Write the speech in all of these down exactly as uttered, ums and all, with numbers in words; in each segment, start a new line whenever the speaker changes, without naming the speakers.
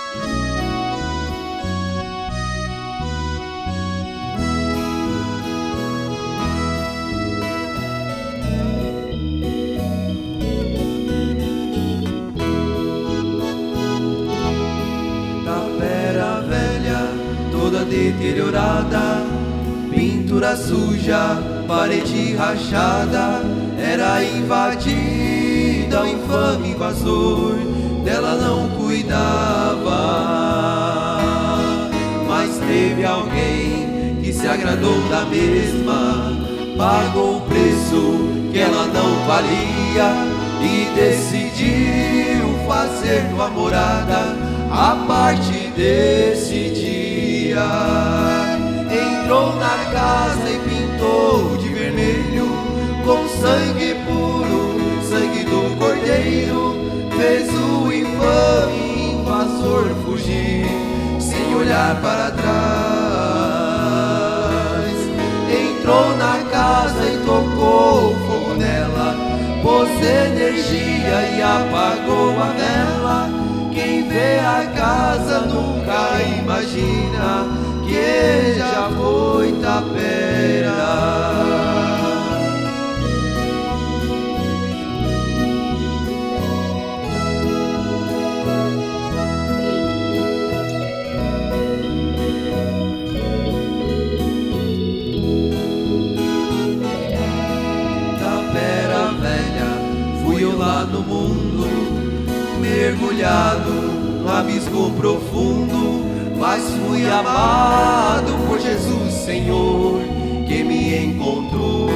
Toda deteriorada, pintura suja, parede rachada, era invadida, o infame invasor dela não cuidava. Mas teve alguém que se agradou da mesma, pagou o preço que ela não valia e decidiu fazer tua morada a partir desse dia. Entrou na casa e pintou de vermelho, com sangue puro, sangue do cordeiro, fez o infame invasor fugir, sem olhar para trás. Entrou na casa e tocou fogo nela, pôs energia e apagou a vela. Quem vê a casa nunca imagina que já foi tapera. Tapera velha, fui eu lá no mundo, mergulhado no abismo profundo, mas fui amado por Jesus, Senhor, que me encontrou.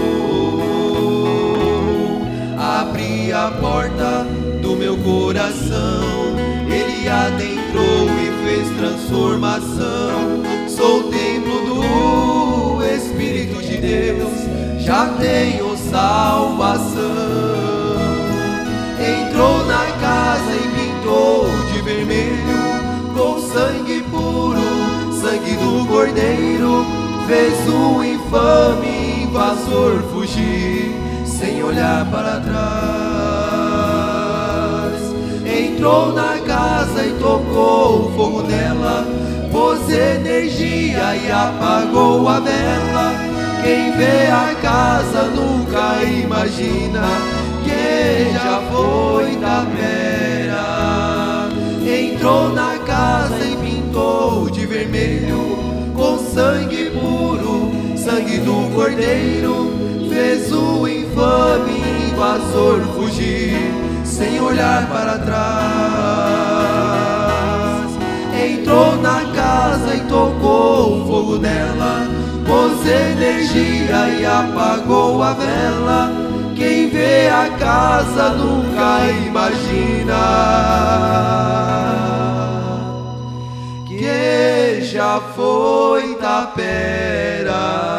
Abri a porta do meu coração, Ele adentrou e fez transformação. Sou templo do Espírito de Deus, já tenho salvação. Entrou na casa e pintou de vermelho, com sangue puro, sangue do cordeiro, fez o infame invasor fugir, sem olhar para trás. Entrou na casa e tocou fogo nela, pôs energia e apagou a vela. Quem vê a casa nunca imagina que já foi tapera. Entrou na casa e pintou de vermelho, com sangue puro, sangue do cordeiro, fez o infame invasor fugir, sem olhar para trás. Entrou na casa e tocou fogo nela, pôs energia e apagou a vela. Quem vê a casa nunca imagina que já foi tapera.